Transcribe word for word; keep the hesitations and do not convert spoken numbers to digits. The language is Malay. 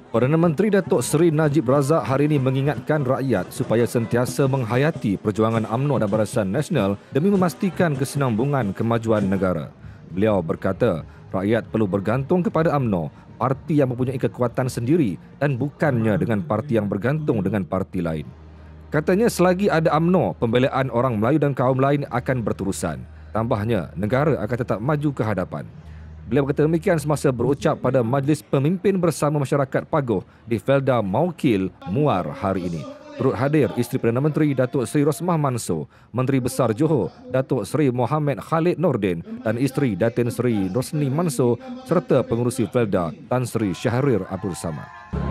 Perdana Menteri Datuk Seri Najib Razak hari ini mengingatkan rakyat supaya sentiasa menghayati perjuangan UMNO dan Barisan Nasional demi memastikan kesinambungan kemajuan negara. Beliau berkata, rakyat perlu bergantung kepada UMNO, parti yang mempunyai kekuatan sendiri dan bukannya dengan parti yang bergantung dengan parti lain. Katanya selagi ada UMNO, pembelaan orang Melayu dan kaum lain akan berterusan. Tambahnya, negara akan tetap maju ke hadapan. Beliau berkata demikian semasa berucap pada Majlis Pemimpin Bersama Masyarakat Paguh di Felda Maukil, Muar hari ini. Turut hadir Isteri Perdana Menteri Datuk Seri Rosmah Mansor, Menteri Besar Johor Datuk Seri Mohamed Khalid Nordin dan Isteri Datin Seri Rosni Mansor serta pengurusi Felda Tan Sri Syahrir Abdul Samad.